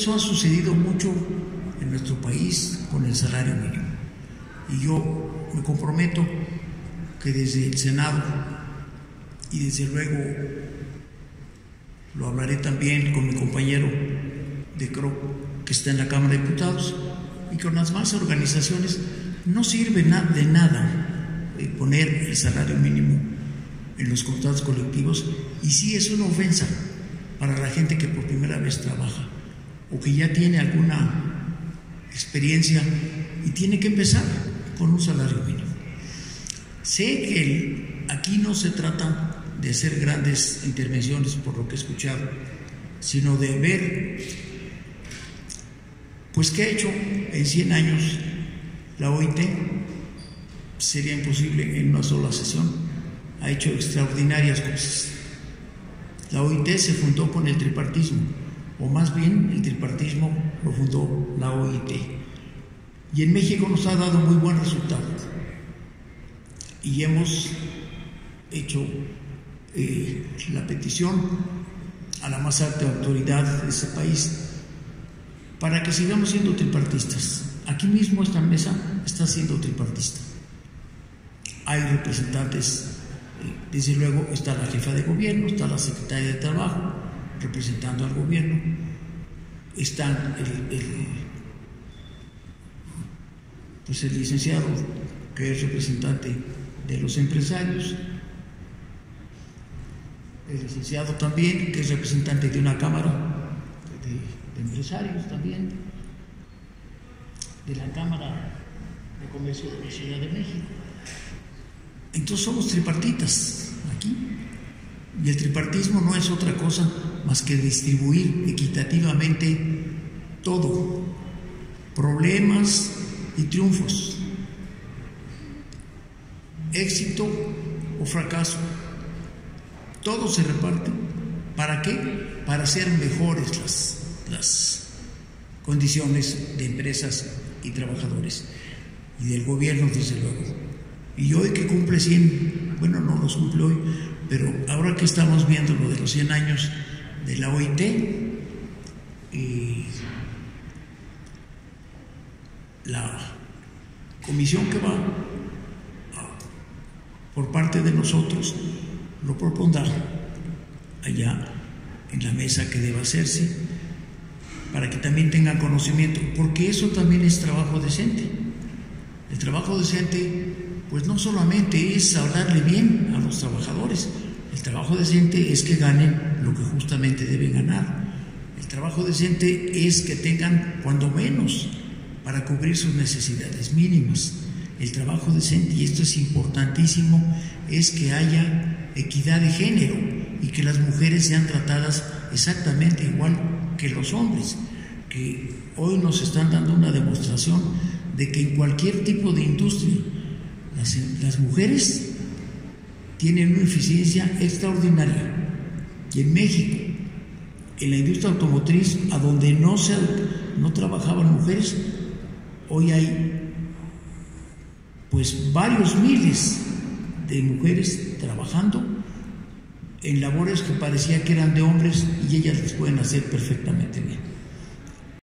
Eso ha sucedido mucho en nuestro país con el salario mínimo. Y yo me comprometo que desde el Senado, y desde luego lo hablaré también con mi compañero de CRO que está en la Cámara de Diputados, y con las demás organizaciones, no sirve de nada poner el salario mínimo en los contratos colectivos, y sí es una ofensa para la gente que por primera vez trabaja o que ya tiene alguna experiencia y tiene que empezar con un salario mínimo. Sé que aquí no se trata de hacer grandes intervenciones, por lo que he escuchado, sino de ver pues qué ha hecho en 100 años la OIT. Sería imposible en una sola sesión. Ha hecho extraordinarias cosas. La OIT se fundó con el tripartismo, o más bien el tripartismo lo fundó la OIT, y en México nos ha dado muy buen resultado, y hemos hecho la petición a la más alta autoridad de ese país para que sigamos siendo tripartistas. Aquí mismo esta mesa está siendo tripartista. Hay representantes, desde luego está la jefa de gobierno, está la secretaria de Trabajo representando al gobierno, está el licenciado que es representante de los empresarios, el licenciado también que es representante de una cámara de empresarios también, de la Cámara de Comercio de la Ciudad de México. Entonces somos tripartitas aquí, y el tripartismo no es otra cosa más que distribuir equitativamente todo, problemas y triunfos, éxito o fracaso, todo se reparte. ¿Para qué? Para hacer mejores las condiciones de empresas y trabajadores, y del gobierno, desde luego. Y hoy que cumple 100, bueno, no los cumple hoy, pero ahora que estamos viendo lo de los 100 años de la OIT, la comisión que va por parte de nosotros lo propondrá allá en la mesa que deba hacerse, para que también tengan conocimiento, porque eso también es trabajo decente. El trabajo decente pues no solamente es hablarle bien a los trabajadores, el trabajo decente es que ganen lo que justamente deben ganar. El trabajo decente es que tengan cuando menos para cubrir sus necesidades mínimas. El trabajo decente, y esto es importantísimo, es que haya equidad de género y que las mujeres sean tratadas exactamente igual que los hombres, que hoy nos están dando una demostración de que en cualquier tipo de industria las mujeres tienen una eficiencia extraordinaria. Y en México, en la industria automotriz, a donde no trabajaban mujeres, hoy hay pues varios miles de mujeres trabajando en labores que parecía que eran de hombres, y ellas las pueden hacer perfectamente bien.